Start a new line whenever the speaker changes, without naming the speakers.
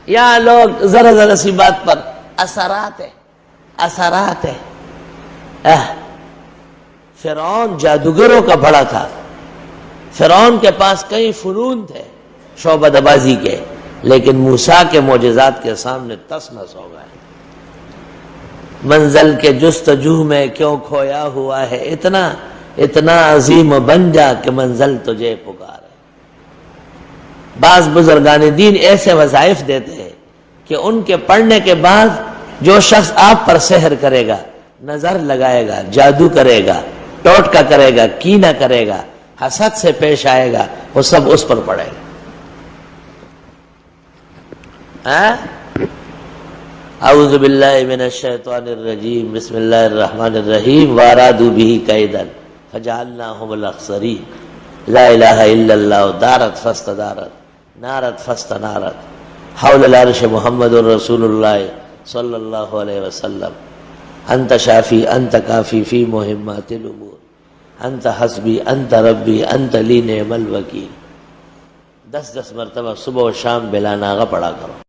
یہاں لوگ ذرا ذرا سی بات پر اثرات ہے. فرعون جادوگروں کا بڑا تھا. فرعون کے پاس کئی فنون تھے شعبہ دبازی کے، لیکن موسیٰ کے معجزات کے سامنے تس نس ہو گئے. منزل کے جستجو میں کیوں کھویا ہوا ہے اتنا عظیم بن جا کہ منزل تجھے پکارے. بعض بزرگان دین ایسے وظائف دیتے ہیں کہ ان کے پڑھنے کے بعد جو شخص آپ پر سحر کرے گا، نظر لگائے گا، جادو کرے گا، ٹوٹکا کرے گا، کینہ کرے گا، حسد سے پیش آئے گا، وہ سب اس پر پڑے گا. اعوذ باللہ من الشیطان الرجیم بسم اللہ الرحمن الرحیم وارادوا به کیدا فجعلناهم الاخسرین لا الہ الا اللہ دارت فاستدارت نارت فاستنارت حول العرش محمد رسول اللہ صلی اللہ علیہ وسلم انت شافی انت کافی فی مہمات الامور انت حسبی انت ربی انت لی نعم الوکیل. 10 مرتبہ صبح و شام بلا ناغہ پڑھا کرو.